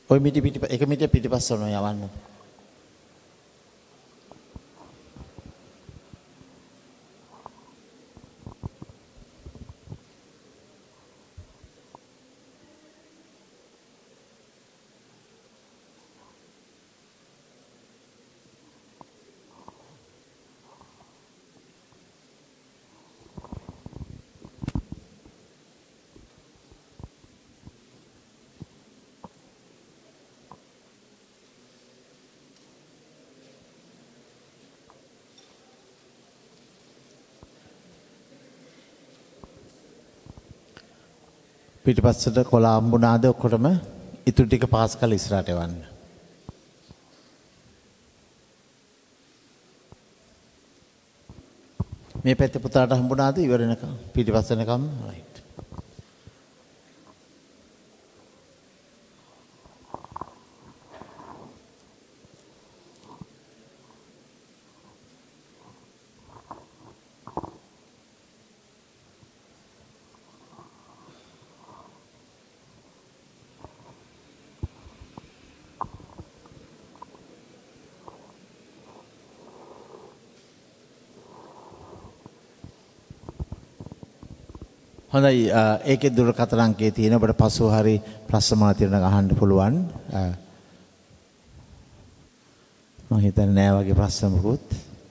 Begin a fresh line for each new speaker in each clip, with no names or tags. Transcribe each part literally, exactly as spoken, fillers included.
ඔය මිටි පිටි එක මිටිය පිටිපස්සම යවන්න. පිටිපස්සට කොළ අම්බුනාද ඔක්කොටම ඉතුරු ටික පාස් කරලා ඉස්සරහට යවන්න. මේ පැත්තේ පුතාට හම්බුනාද ඉවර වෙනකම් පිටිපස්ස වෙනකම් රයිට්. හොඳයි ඒකේ දුරකථන අංකයේ තියෙන ඔබට පසුව හරි ප්‍රශ්න මොනවද තියෙනවද අහන්න පුළුවන්. මම හිතන්නේ නෑ වගේ ප්‍රශ්න මොකුත්.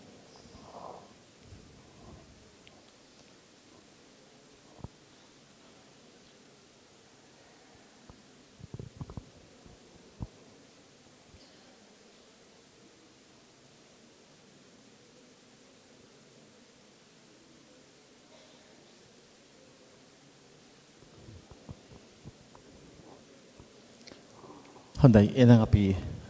හොඳයි එහෙනම් අපි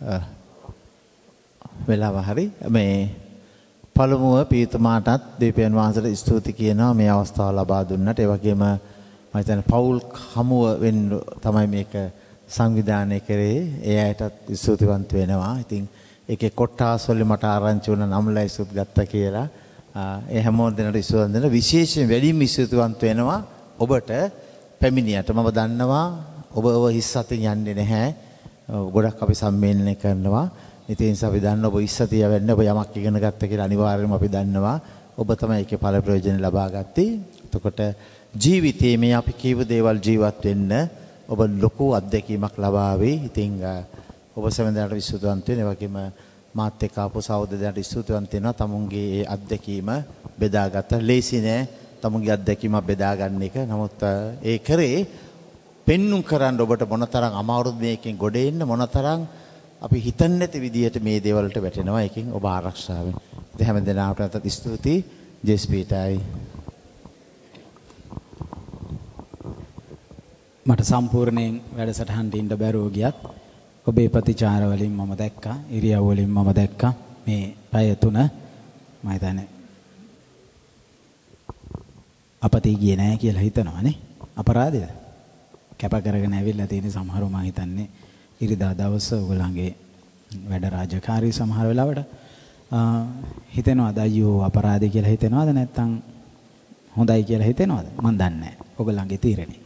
වෙලාව හරි මේ පළමුව පීතුමාටත් දීපයන් වහන්සේට ස්තුති කියනවා මේ අවස්ථාව ලබා දුන්නට. ඒ වගේම මම හිතන්නේ පෞල් හමුව වෙන්න තමයි මේක සංවිධානය කරේ. ඒ අයටත් ස්තුතිවන්ත වෙනවා. ඉතින් ඒකේ කොට්ටාස් වල මට ආරංචි වුණා නම්ලයි සුත් ගත්තා කියලා. ඒ හැමෝම දෙනාට ස්තුතිවන්ත වෙනවා. විශේෂයෙන් වැඩිම ස්තුතිවන්ත වෙනවා ඔබට පැමිණියට. මම දන්නවා ඔබ ඔබ හිස් අතින් යන්නේ නැහැ. ගොඩක් අපි සම්මේලනය කරනවා. ඉතින් ඒ නිසා අපි දන්න ඔබ ඉස්සතිය වෙන්න ඔබ යමක් ඉගෙන ගත්ත කියලා අනිවාර්යයෙන්ම අපි දන්නවා. ඔබ තමයි ඒකේ ඵල ප්‍රයෝජන ලබා ගත්තේ. එතකොට ජීවිතයේ මේ අපි කීව දේවල් ජීවත් වෙන්න ඔබ ලොකු අත්දැකීමක් ලබා වේ. ඉතින් ඔබ සමන්දරට විශ්වාසවන්ත වෙන. ඒ වගේම මාත් එක්ක ආපු සහෝදරයන්ට විශ්වාසවන්ත වෙනවා. තමුන්ගේ ඒ අත්දැකීම බෙදාගත්ත. ලේසි නෑ තමුන්ගේ අත්දැකීම බෙදා ගන්න එක. නමුත් ඒ කරේ පෙන්눔 කරන්න ඔබට මොනතරම් අමාරුද මේකෙන් ගොඩ එන්න මොනතරම් අපි හිතන්නේ නැති විදියට මේ දේවල්ට වැටෙනවා. ඒකෙන් ඔබ ආරක්ෂා වෙන්න. ඉතින් හැම දිනකටත් ස්තුතියි. ජෙස්පීටයි.
මට සම්පූර්ණයෙන් වැඩසටහනට ඉන්න බැරුව ගියත් ඔබේ ප්‍රතිචාර වලින් මම දැක්කා. ඉරියව් වලින් මම දැක්කා. මේ පැය තුන මම හිතන්නේ අපතේ ගියේ නැහැ කියලා හිතනවානේ. අපරාධයද? කැප කරගෙන ඇවිල්ලා තියෙන සමහරව මම හිතන්නේ ඉරිදා දවස ඔයගොල්ලන්ගේ වැඩ රාජකාරී සමහර වෙලාවට හිතෙනවද අයියෝ අපරාධය කියලා හිතෙනවද නැත්නම් හොඳයි කියලා හිතෙනවද මම දන්නේ නැහැ. ඔයගොල්ලන්ගේ තීරණේ.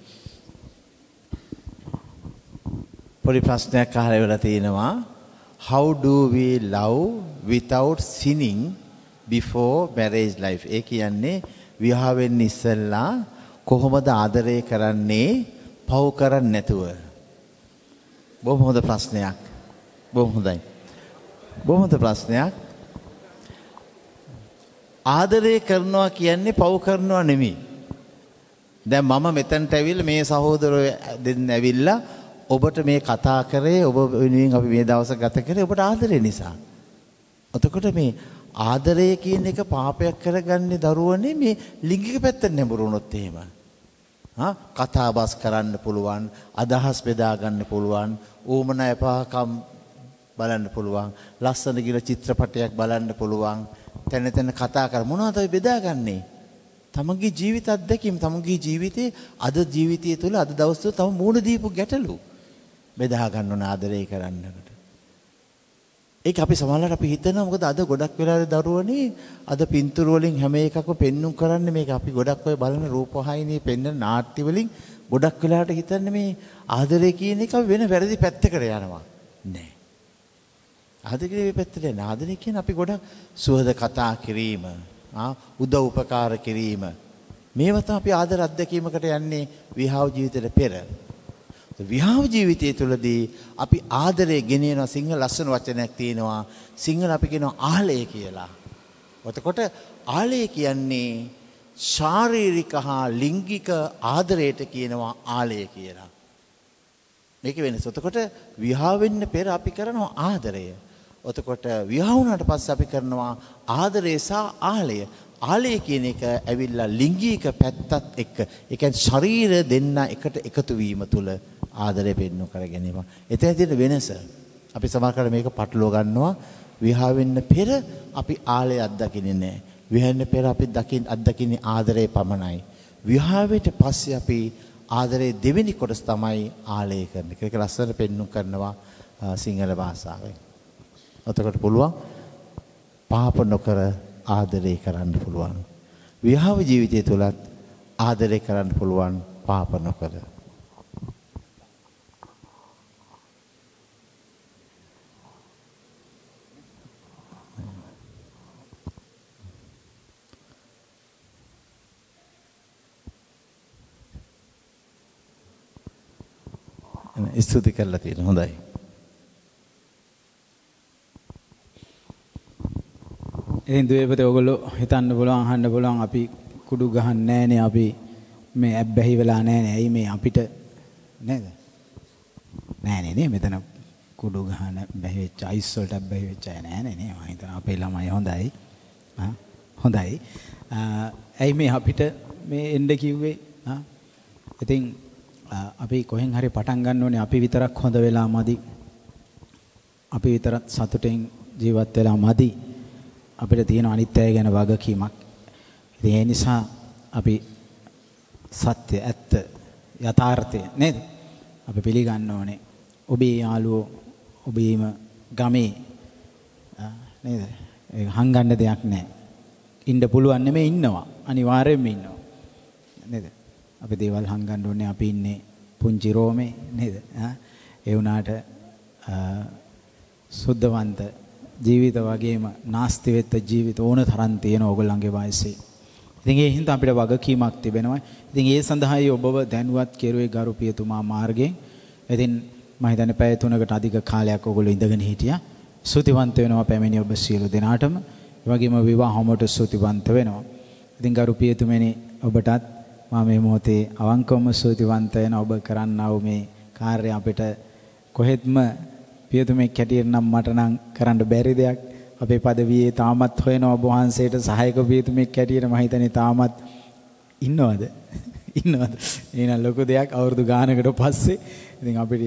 පොඩි ප්‍රශ්නයක් අහලා ඉවරලා තිනවා. How do we love without sinning before marriage life? ඒ කියන්නේ විවාහ වෙන්න ඉස්සෙල්ලා කොහොමද ආදරය කරන්නේ පව් කරන්නේ නැතුව? බොහොම හොඳ ප්‍රශ්නයක්. බොහොම හොඳයි. බොහොම හොඳ ප්‍රශ්නයක්. ආදරය කරනවා කියන්නේ පව් කරනවා නෙමෙයි. දැන් මම මෙතනට ඇවිල්ලා මේ සහෝදරයෝ දෙන්න ඇවිල්ලා ඔබට මේ කතා කරේ ඔබ වෙනුවෙන් අපි මේ දවස් ගත කරේ ඔබට ආදරය නිසා. එතකොට මේ ආදරය කියන එක පාපයක් කරගන්නේ දරුවනේ මේ ලිංගික පැත්තට නැඹුරුනොත් එහෙම. හා කතා බස් කරන්න පුළුවන්, අදහස් බෙදා ගන්න පුළුවන්, ඌමනා එපාකම් බලන්න පුළුවන්, ලස්සන ගිල චිත්‍රපටයක් බලන්න පුළුවන්, තැන තැන කතා කර මොනවද අපි බෙදාගන්නේ? තමන්ගේ ජීවිත අත්දැකීම්, තමන්ගේ ජීවිතේ අද ජීවිතය තුළ අද දවස් තුළ තම මූණ දීපු ගැටලු බෙදා ගන්න ඕන ආදරය කරන්නකට. ඒක අපි සමහරවිට අපි හිතනවා මොකද අද ගොඩක් වෙලාවට දරුවනේ අද පින්තූර වලින් හැම එකක්ම පෙන්눔 කරන්නේ මේක අපි ගොඩක් ඔය බලන රූපවාහිනියේ පෙන්වන නාට්‍ය වලින් ගොඩක් වෙලාවට හිතන්නේ මේ ආදරය කියන එක වෙන වැරදි පැත්තකට යනවා. නෑ. ආදරේ පැත්තට නෑ. ආදරය කියන්නේ අපි ගොඩක් සුවද කතා කිරීම, ආ උදව් උපකාර කිරීම. මේවා තමයි අපි ආදර අත්දැකීමකට යන්නේ විවාහ ජීවිතේට පෙර. විවාහ ජීවිතය තුළදී අපි ආදරය ගෙනියන සිංහල ලස්සන වචනයක් තියෙනවා. සිංහල අපි කියනවා ආලය කියලා. එතකොට ආලය කියන්නේ ශාරීරික හා ලිංගික ආදරයට කියනවා ආලය කියලා. මේක වෙනස. එතකොට විවාහ වෙන්න පෙර අපි කරනවා ආදරය. එතකොට විවාහ වුණාට පස්සේ අපි කරනවා ආදරය සහ ආලය. ආලය කියන එක ඇවිල්ලා ලිංගික පැත්තත් එක්ක. ඒ කියන්නේ ශරීර දෙන්න එකට එකතු වීම තුළ ආදරය පෙන්නු කර ගැනීම. එතන තියෙන වෙනස. අපි සමහරකට මේක පටලව ගන්නවා. විවාහ වෙන්න පෙර අපි ආලය අත්දකින්නේ නැහැ. විවාහ වෙන්න පෙර අපි දකින් අත්දකින්නේ ආදරය පමණයි. විවාහයට පස්සේ අපි ආදරයේ දෙවෙනි කොටස තමයි ආලය කරන එක. ඒක ලස්සනට පෙන්නු කරනවා සිංහල භාෂාවෙන්. එතකොට පුළුවන් පාප නොකර ආදරය කරන්න පුළුවන්. විවාහ ජීවිතය තුලත් ආදරය කරන්න පුළුවන් පාප නොකර. ස්තුති කරලා තියෙන හොඳයි.
ඉතින් දුවේපතේ ඔයගොල්ලෝ හිතන්න පුළුවන් අහන්න පුළුවන් අපි කුඩු ගහන්නේ නැහනේ අපි මේ ඇබ්බැහි වෙලා නැහනේ. ඇයි මේ අපිට නේද? නැහනේ නේ මෙතන කුඩු ගහන බැහැ වෙච්ච අයිස් වලට ඇබ්බැහි වෙච්ච අය නැහනේ නේ. මම හිතනවා අපේ ළමයි හොඳයි. ආ හොඳයි. ඇයි මේ අපිට මේ එන්න කිව්වේ? ආ ඉතින් අපි කොහෙන් හරි පටන් ගන්න ඕනේ. අපි විතරක් හොඳ වෙලා මදි. අපි විතරක් සතුටෙන් ජීවත් වෙලා මදි. අපිට තියෙන අනිත් අය ගැන වගකීමක්. ඉතින් ඒ නිසා අපි සත්‍ය ඇත්ත යථාර්ථය නේද? අපි පිළිගන්න ඕනේ. ඔබේ යාළුවෝ ඔබේම ගමේ නේද? ඒක හංගන්න දෙයක් නැහැ. ඉන්න පුළුවන් නෙමෙයි ඉන්නවා. අනිවාර්යයෙන්ම ඉන්නවා. නේද? අපි දේවල් හංගන්න ඕනේ. අපි ඉන්නේ පුංචි රෝමේ නේද? ඒ වුණාට සුද්ධවන්ත ජීවිත වගේම නාස්ති වෙච්ච ජීවිත ඕන තරම් තියෙන ඕගොල්ලන්ගේ වයසේ. ඉතින් ඒ හින්දා අපිට වගකීමක් තිබෙනවා. ඉතින් ඒ සඳහායි ඔබව දැනුවත් කෙරුවේ ගරු පියතුමා මාර්ගයෙන්. ඉතින් මම හිතන්නේ පැය තුනකට අධික කාලයක් ඔයගොල්ලෝ ඉඳගෙන හිටියා. ස්තුතිවන්ත වෙනවා පැමිණි ඔබ සියලු දෙනාටම. ඒ වගේම විවාහමට ස්තුතිවන්ත වෙනවා. ඉතින් ගරු පියතුමනි ඔබටත් මම මේ මොහොතේ අවංකවම ස්තුතිවන්ත වෙන ඔබ කරන්නා වූ මේ කාර්යය අපිට කොහෙත්ම පියතුමෙක් හැටියට නම් මට නම් කරන්න බැරි දෙයක්. අපේ පදවියේ තාමත් හොයන ඔබ වහන්සේට සහායක පියතුමෙක් හැටියට මම හිතන්නේ තාමත් ඉන්නවද? ඉන්නවද? එහෙනම් ලොකු දෙයක් අවුරුදු ගානකට පස්සේ ඉතින් අපිට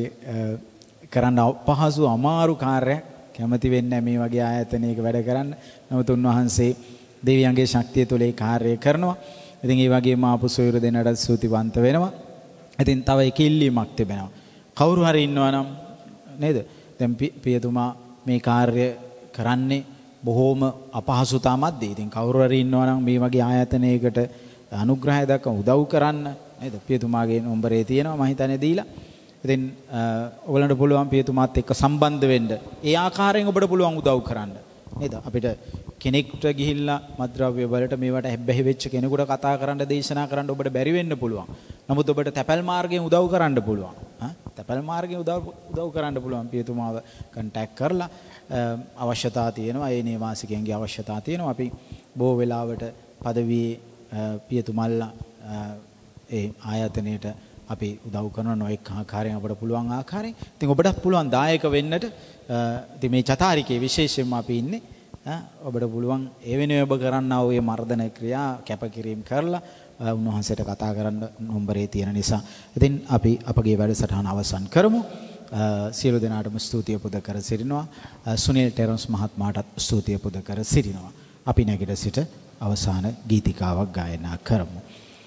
කරන්න අපහසු අමාරු කාර්යයක් කැමති වෙන්නේ මේ වගේ ආයතනයක වැඩ කරන්න. නමුත් උන්වහන්සේ දෙවියන්ගේ ශක්තිය තුළ ඒ කාර්යය කරනවා. ඉතින් ඒ වගේම ආපු සොයුරු දෙනාට ස්තුතිවන්ත වෙනවා. ඉතින් තව එක ඉල්ලීමක් තිබෙනවා. කවුරු හරි ඉන්නවා නම් නේද? දැන් පියතුමා මේ කාර්ය කරන්නේ බොහෝම අපහසුතා මැද්දේ. ඉතින් කවුරු හරි ඉන්නවා නම් මේ වගේ ආයතනයකට අනුග්‍රහය දක්වන උදව් කරන්න නේද? පියතුමාගේ නම්බරේ තියෙනවා මම හිතන්නේ දීලා. ඉතින් ඔයගලන්ට පුළුවන් පියතුමාත් එක්ක සම්බන්ධ වෙන්න. ඒ ආකාරයෙන් ඔබට පුළුවන් උදව් කරන්න. නේද? අපිට කෙනෙක්ට ගිහිල්ලා මත්ද්‍රව්‍ය වලට මේවට හැබ්බැහි වෙච්ච කෙනෙකුට කතා කරන්න දේශනා කරන්න ඔබට බැරි වෙන්න පුළුවන්. නමුත් ඔබට තැපැල් මාර්ගයෙන් උදව් කරන්න පුළුවන්. හා තැපැල් මාර්ගයෙන් උදව් උදව් කරන්න පුළුවන්. පියතුමාව කන්ටැක්ට් කරලා අවශ්‍යතා තියෙනවා. ඒ නේවාසිකයන්ගේ අවශ්‍යතා තියෙනවා. අපි බොහෝ වෙලාවට පදවියේ පියතුමල්ලා ඒ ආයතනයේට අපි උදව් කරන නොඑක ආකාරයෙන් අපට පුළුවන් ආකාරයෙන්. ඉතින් ඔබටත් පුළුවන් දායක වෙන්නට. ඉතින් මේ චතාරිකේ විශේෂයෙන්ම අපි ඉන්නේ ඔබට පුළුවන් ඒ වෙනුවෙන් ඔබ කරන්නා වූ මේ මර්ධන ක්‍රියා කැපකිරීම කරලා උන්වහන්සේට කතා කරන්න නම්බරේ තියෙන නිසා. ඉතින් අපි අපගේ වැඩසටහන අවසන් කරමු. සියලු දෙනාටම ස්තුතිය පුද කර සිටිනවා. සුනිල් ටෙරන්ස් මහත්මයාටත් ස්තුතිය පුද කර සිටිනවා. අපි නැගිට සිට අවසාන ගීතිකාවක් ගායනා කරමු.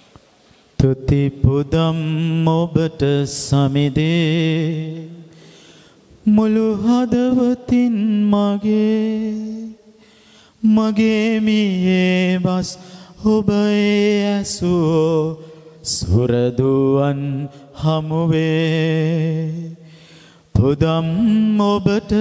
තුති පුදම් ඔබට සමිදේ මුළු හදවතින් මගේ මගේ මියේ බස් ඔබ ඇසුෝ සුරදුවන් හමුවේ පුදම් ඔබට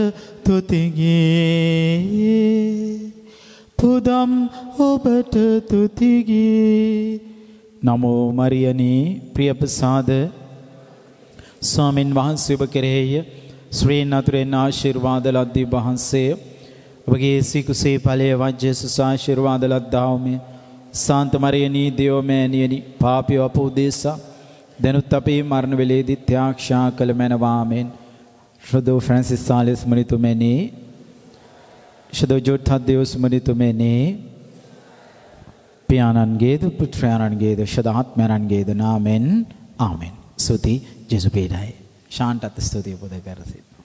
තුතිගේ පුදම් ඔබට තුතිගේ නමෝ මරියනී ප්‍රියප්‍රසාද ස්වාමින් වහන්සේ ඔබ කෙරෙහිය ශ්‍රී නතුරෙන් ආශිර්වාද ලද්දී වහන්සේ ඔබගේ සිකුසේ ඵලයේ වජ්ජස ආශිර්වාද ලද්දාවමේ සාන්ත මරියනී දේවමෑණියනි පාපිය අපෝදේසා දැනුත් අපේ මරණ වේලේදී ත්‍යාක්ෂා කළ මැනවාමෙන් ශ්‍රදෝ ෆ්‍රැන්සිස් සාලස් මනිතුමෙනි ශ්‍රදෝ ජෝර්ථාදේවස් මනිතුමෙනි පියාණන්ගේද පුත්‍රයාණන්ගේද ශදාත්මයන්ගේද නාමෙන් ආමෙන්. ස්තුති ජේසු පීඩයි ශාන්තත් ස්තුතිය පුද කරසි.